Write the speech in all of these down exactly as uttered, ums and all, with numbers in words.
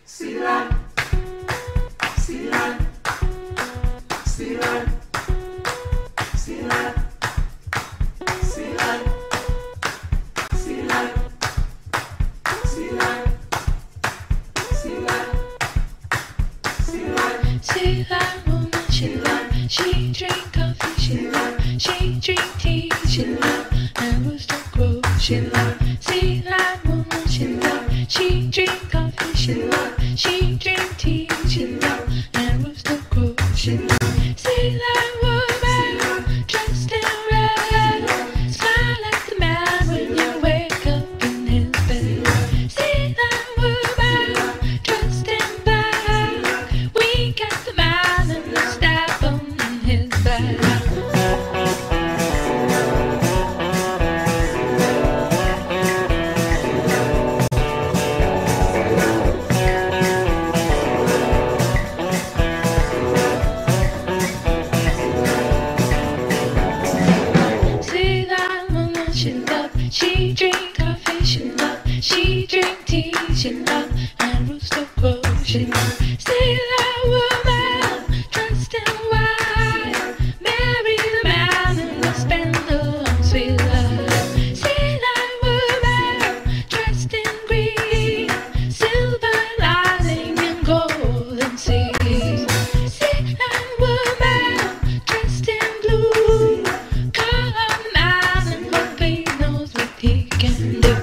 see life, see life, see life, see life, see life, see life, see life, see life, see life. See that woman, she love, she drink coffee, she love, she drink tea, she love, and rooster crow, she love. See that woman, she love, she drink coffee, she love, she drink tea, she love, and rooster crow, she love. See that woman, dressed in red, smile like the man when you wake up in his bed. See that woman, dressed in black, wink at the man and the stab him in his back. She love, she drink coffee, she love, she drink tea, she love, and rooster crow, she love. See that woman, dressed in white, marry the man and will spend a long sweet life. See that woman, dressed in green, silver lining and golden seas. See that woman, dressed in blue, call on the man and hope he knows what he can do.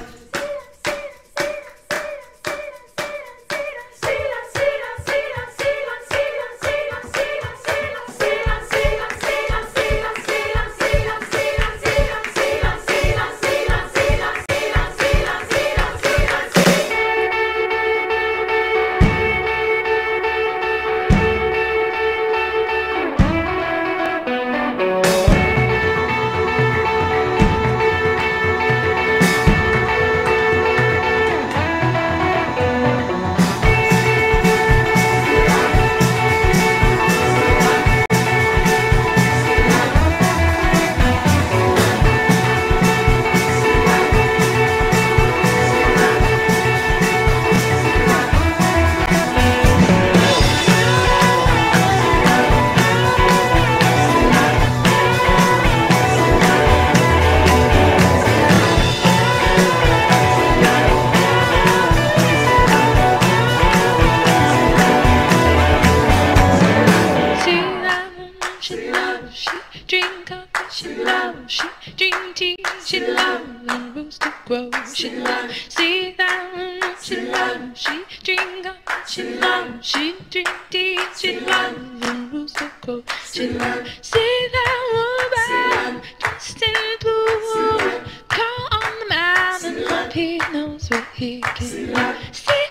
She love, she drink coffee, she love, she drink tea, she love, and rooster crow, she love. See that woman, she love, she drink coffee, she love, she drink tea, she love, and rooster crow, she love. See that woman, dressed in blue, call on the man and hope he knows what he can do. See